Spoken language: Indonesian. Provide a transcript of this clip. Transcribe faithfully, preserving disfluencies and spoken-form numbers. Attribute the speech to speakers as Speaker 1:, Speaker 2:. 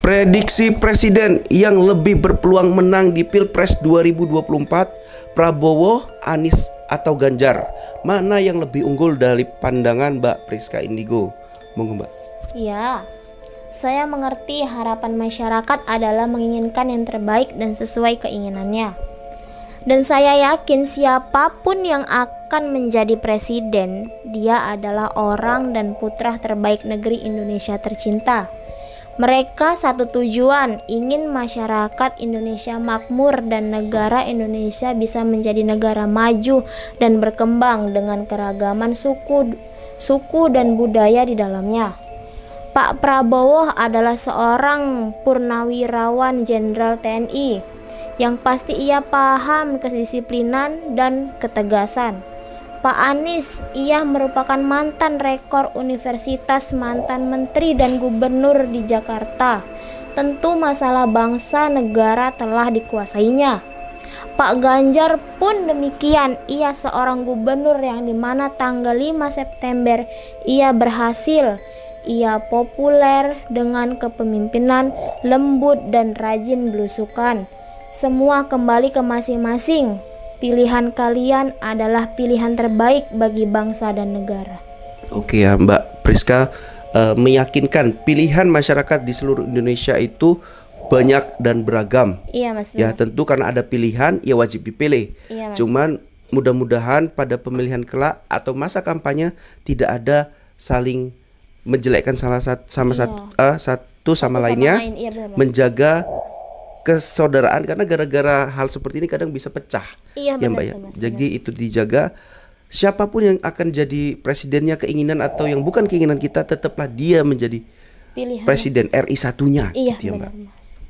Speaker 1: Prediksi presiden yang lebih berpeluang menang di Pilpres dua ribu dua puluh empat, Prabowo, Anies, atau Ganjar? Mana yang lebih unggul dari pandangan Mbak Priska Indigo? Monggo Mbak.
Speaker 2: Ya, saya mengerti harapan masyarakat adalah menginginkan yang terbaik dan sesuai keinginannya. Dan saya yakin siapapun yang akan menjadi presiden, dia adalah orang dan putra terbaik negeri Indonesia tercinta. Mereka satu tujuan, ingin masyarakat Indonesia makmur dan negara Indonesia bisa menjadi negara maju dan berkembang dengan keragaman suku, suku dan budaya di dalamnya. Pak Prabowo adalah seorang purnawirawan Jenderal T N I yang pasti ia paham kedisiplinan dan ketegasan. Pak Anies, ia merupakan mantan rektor universitas, mantan menteri dan gubernur di Jakarta. Tentu masalah bangsa negara telah dikuasainya. Pak Ganjar pun demikian, ia seorang gubernur yang dimana tanggal lima September ia berhasil. Ia populer dengan kepemimpinan lembut dan rajin belusukan. Semua kembali ke masing-masing. Pilihan kalian adalah pilihan terbaik bagi bangsa dan negara.
Speaker 1: Oke ya Mbak Priska, uh, meyakinkan pilihan masyarakat di seluruh Indonesia itu banyak dan beragam.
Speaker 2: Iya Mas.
Speaker 1: Ya tentu karena ada pilihan ya wajib dipilih.
Speaker 2: Iya, Mas.
Speaker 1: Cuman mudah-mudahan pada pemilihan kelak atau masa kampanye tidak ada saling menjelekkan salah satu sama
Speaker 2: iya.
Speaker 1: satu, uh, satu sama
Speaker 2: Satu
Speaker 1: lainnya,
Speaker 2: sama lain, iya, benar, Mas.
Speaker 1: menjaga kesaudaraan karena gara-gara hal seperti ini kadang bisa pecah.
Speaker 2: Iya,
Speaker 1: ya
Speaker 2: benar,
Speaker 1: Mbak ya.
Speaker 2: Mas,
Speaker 1: Jadi itu dijaga. Siapapun yang akan jadi presidennya, keinginan atau yang bukan keinginan kita, tetaplah dia menjadi
Speaker 2: Pilihan,
Speaker 1: presiden
Speaker 2: Mas.
Speaker 1: R I satunya.
Speaker 2: Iya,
Speaker 1: gitu ya,
Speaker 2: benar,
Speaker 1: Mbak.
Speaker 2: Mas.